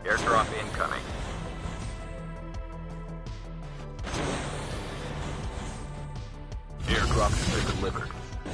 Airdrop incoming. Airdrop has been delivered.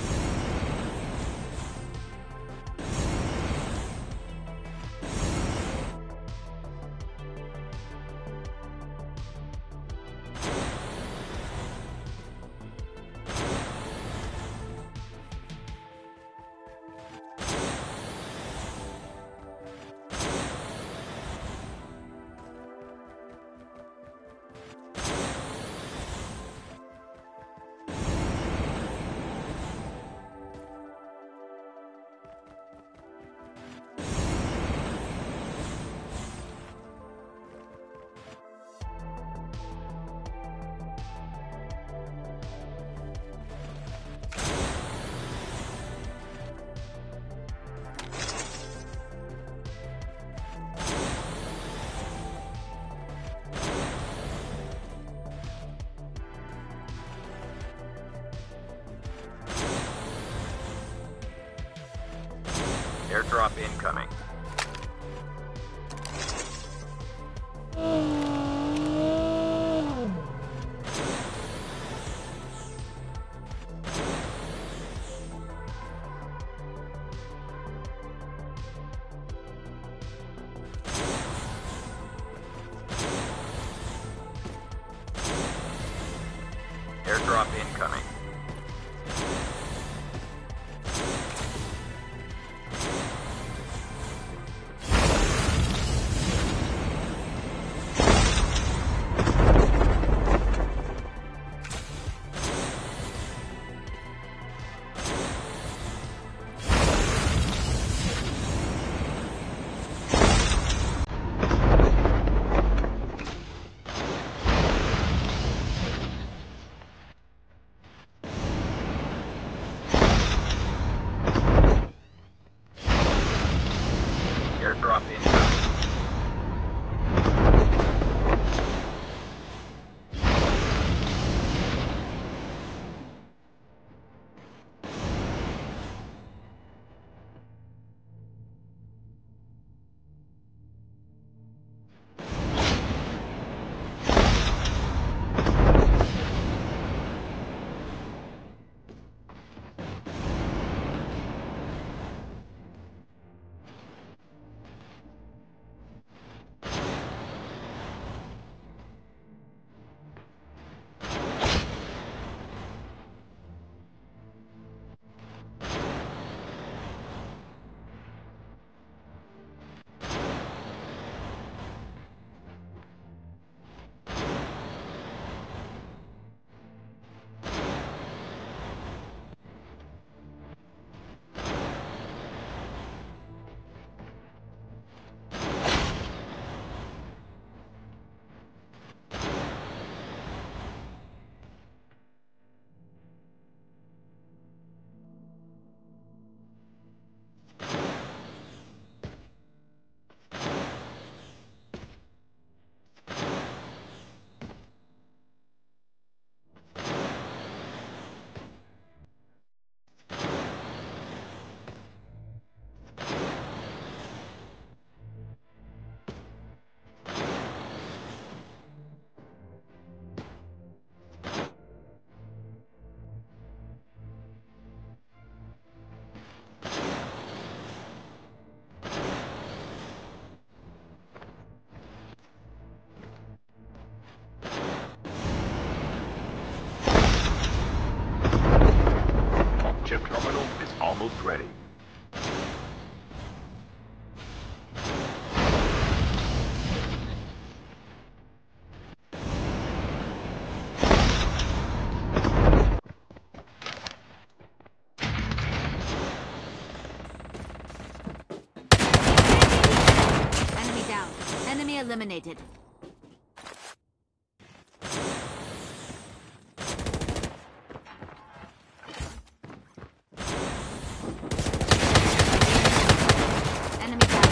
Airdrop incoming. Airdrop incoming. Airdrop incoming. Chip terminal is almost ready. Enemy down. Enemy eliminated. Enemy down.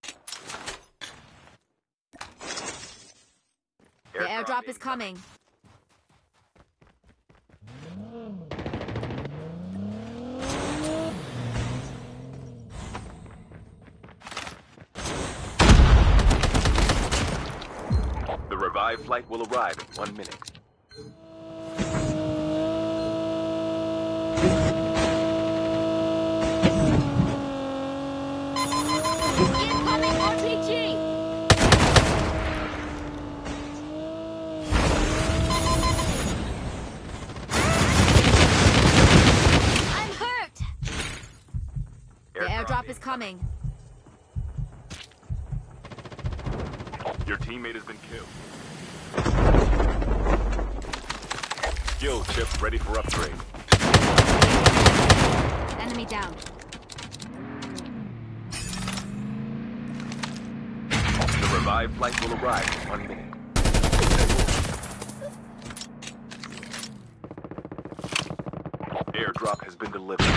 The airdrop is coming. Revived flight will arrive in 1 minute. Incoming RPG! I'm hurt! The airdrop is coming. Your teammate has been killed. Skill chip ready for upgrade. Enemy down. The revived flight will arrive in 1 minute. Airdrop has been delivered.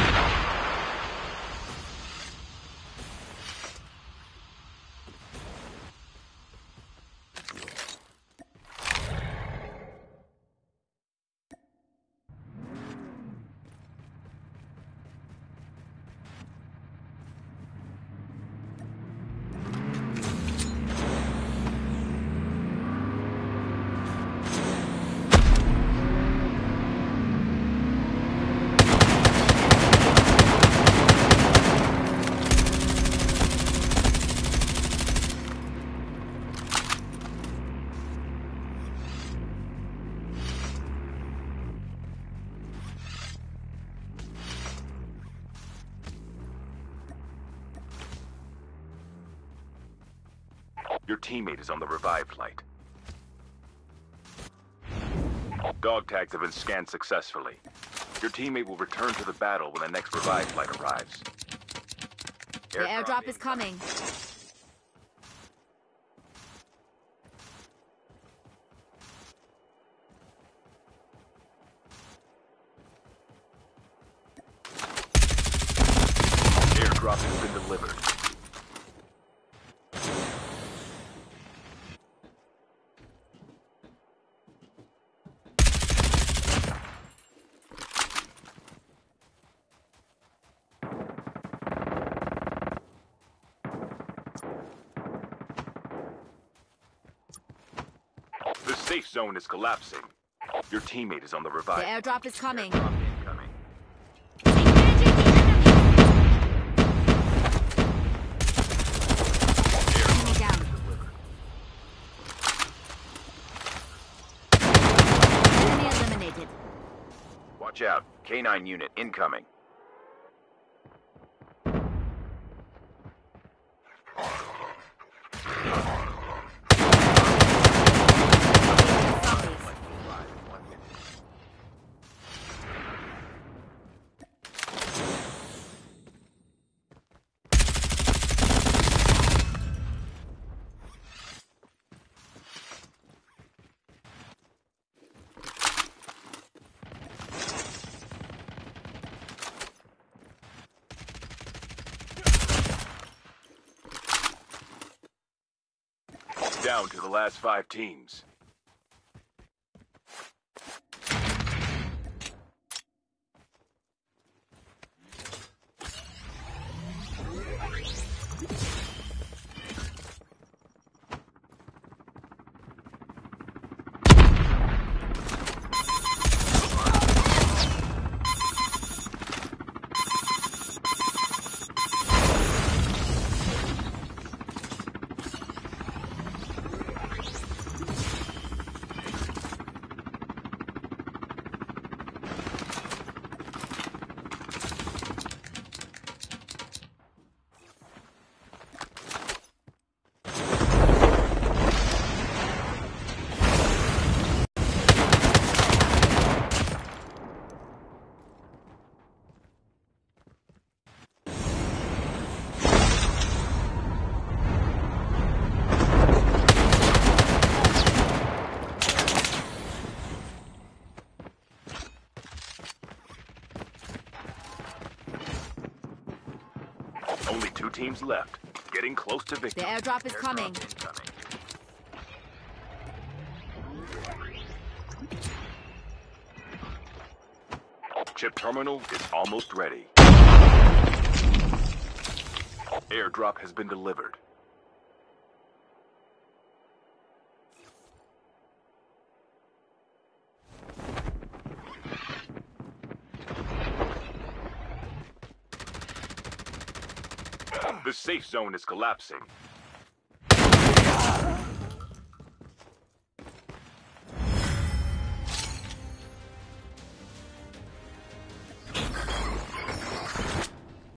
Your teammate is on the revived flight. Dog tags have been scanned successfully. Your teammate will return to the battle when the next revived flight arrives. The airdrop is coming. Airdrop has been delivered. The safe zone is collapsing. Your teammate is on the The revive. airdrop is coming. Airdrop incoming. Enemy down. Enemy eliminated. Watch out. K9 unit incoming. Zombies. Down to the last 5 teams. Only 2 teams left. Getting close to The victory. airdrop is coming. Incoming. Chip terminal is almost ready. Airdrop has been delivered. The safe zone is collapsing.